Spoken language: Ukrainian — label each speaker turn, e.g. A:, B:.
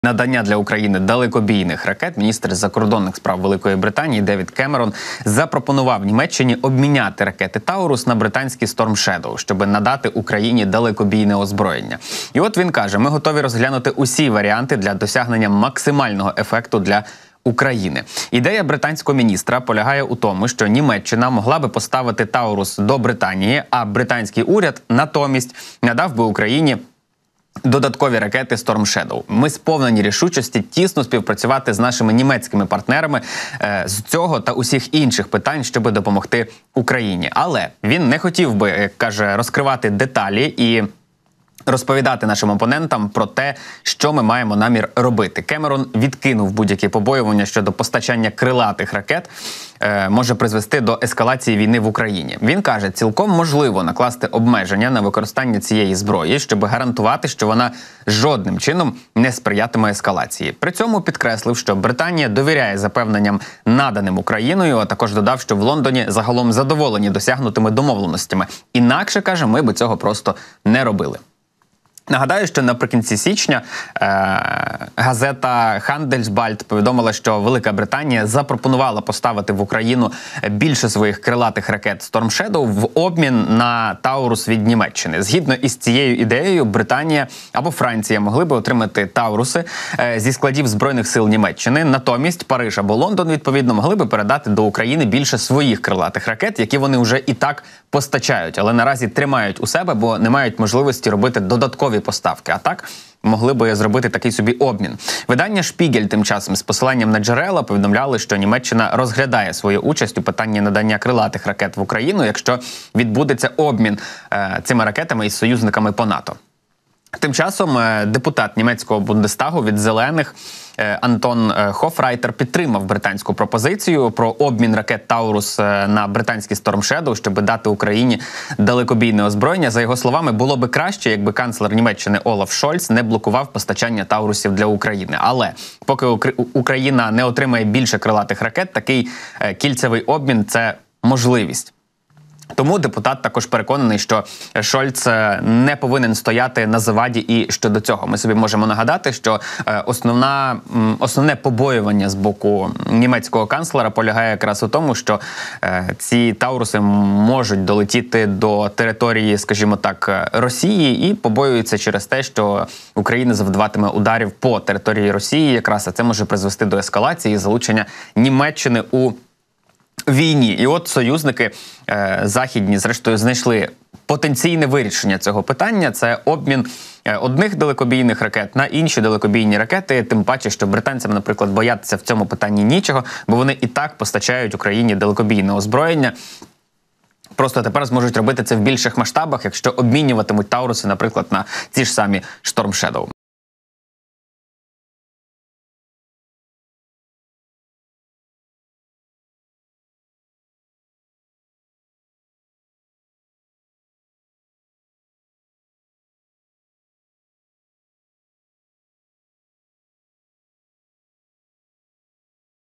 A: Надання для України далекобійних ракет міністр закордонних справ Великої Британії Девід Кемерон запропонував Німеччині обміняти ракети «Таурус» на британські Storm Shadow, щоб надати Україні далекобійне озброєння. І от він каже, ми готові розглянути усі варіанти для досягнення максимального ефекту для України. Ідея британського міністра полягає у тому, що Німеччина могла би поставити «Таурус» до Британії, а британський уряд натомість надав би Україні додаткові ракети Storm Shadow. Ми сповнені рішучості тісно співпрацювати з нашими німецькими партнерами з цього та усіх інших питань, щоб допомогти Україні. Але він не хотів би, як каже, розкривати деталі і розповідати нашим опонентам про те, що ми маємо намір робити. Кемерон відкинув будь-які побоювання щодо постачання крилатих ракет може призвести до ескалації війни в Україні. Він каже, цілком можливо накласти обмеження на використання цієї зброї, щоб гарантувати, що вона жодним чином не сприятиме ескалації. При цьому підкреслив, що Британія довіряє запевненням, наданим Україною, а також додав, що в Лондоні загалом задоволені досягнутими домовленостями. Інакше, каже, ми би цього просто не робили. Нагадаю, що наприкінці січня газета Handelsblatt повідомила, що Велика Британія запропонувала поставити в Україну більше своїх крилатих ракет Storm Shadow в обмін на «Таурус» від Німеччини. Згідно із цією ідеєю, Британія або Франція могли би отримати «Тауруси» зі складів Збройних сил Німеччини. Натомість Париж або Лондон, відповідно, могли би передати до України більше своїх крилатих ракет, які вони вже і так постачають, але наразі тримають у себе, бо не мають можливості робити додаткові поставки. А так могли би зробити такий собі обмін. Видання «Шпігель» тим часом з посиланням на джерела повідомляли, що Німеччина розглядає свою участь у питанні надання крилатих ракет в Україну, якщо відбудеться обмін цими ракетами із союзниками по НАТО. Тим часом депутат німецького Бундестагу від «Зелених» Антон Хофрайтер підтримав британську пропозицію про обмін ракет «Таурус» на британські Storm Shadow, щоб дати Україні далекобійне озброєння. За його словами, було би краще, якби канцлер Німеччини Олаф Шольц не блокував постачання «Таурусів» для України. Але поки Україна не отримає більше крилатих ракет, такий кільцевий обмін – це можливість. Тому депутат також переконаний, що Шольц не повинен стояти на заваді і щодо цього. Ми собі можемо нагадати, що основне побоювання з боку німецького канцлера полягає якраз у тому, що ці «Тауруси» можуть долетіти до території, скажімо так, Росії, і побоюються через те, що Україна завдаватиме ударів по території Росії якраз, а це може призвести до ескалації і залучення Німеччини у війні. І от союзники західні, зрештою, знайшли потенційне вирішення цього питання. Це обмін одних далекобійних ракет на інші далекобійні ракети, тим паче, що британцям, наприклад, боятися в цьому питанні нічого, бо вони і так постачають Україні далекобійне озброєння. Просто тепер зможуть робити це в більших масштабах, якщо обмінюватимуть «Тауруси», наприклад, на ці ж самі Storm Shadow.